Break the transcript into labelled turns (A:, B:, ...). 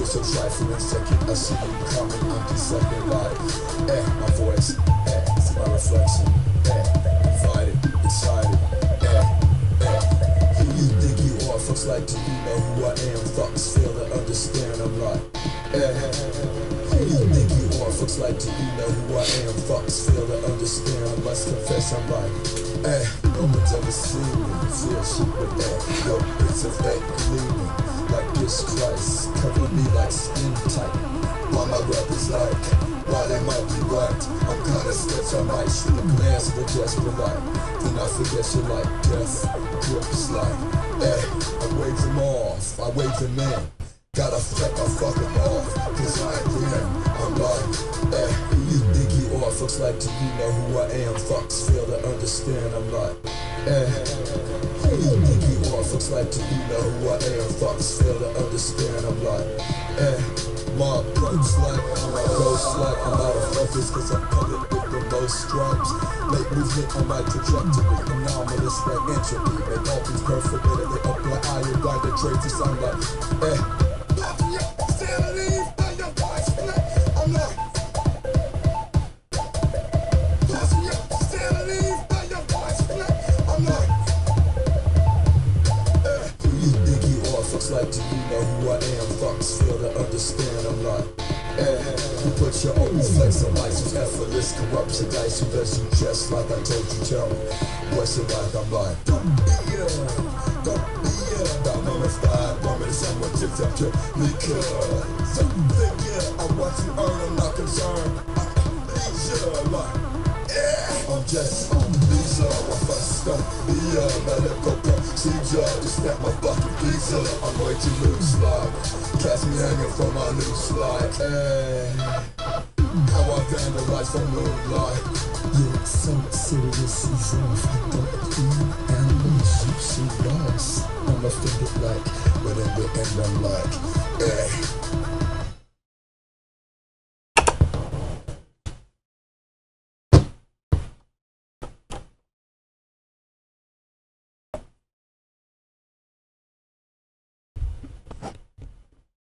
A: so trifling, second, I see you coming, I'm deceptive like, my voice, see my reflection, invited, excited, who you think you are, fucks like, do you know who I am, fucks fail to understand, I'm like, who you think you are, fucks like, do you know who I am, fucks fail to understand, I must confess, I'm like, no one's ever seen me, feel shit with yo, it's a fake gleaming, like this Christ, covering me like skin tight, while my rep is like, while they might be right, I'm kinda sketch, I might shoot a glance of a desperate light, then I forget you like death, grips like, I wave them off, I wave them in, gotta fleck, I fuck them off, cause I ain't them, I'm like, who you think you are, fucks like, do you know who I am, fucks fail to understand, I'm like, who you think you are, fucks like, do you know who I am, fucks fail to understand, I'm like, my approach like, my ghost like, I'm out of focus cause I'm coming with the most stripes, make movement on my trajectory, anomalous like entropy, make all things perfect, they apply iodine to traits to sound like, like, do you know who I am? Fucks fail to understand, I'm like, you put your own flex on license, effortless, corrupt your dice, you best you just like I told you, tell me, what's it like, I'm like, don't be that mummified woman, someone tipped up to me, cause something, I want to earn, I'm not concerned, I'm like, I'm just on the visa, I first don't be medical procedure, just snap my fucking visa, I'm way too loose like, catch me hanging from my noose like, how I vandalize from moonlight.
B: Yeah, so serious is off, I don't feel animals, you see lost, I'm offended like,
A: but in the end I'm like,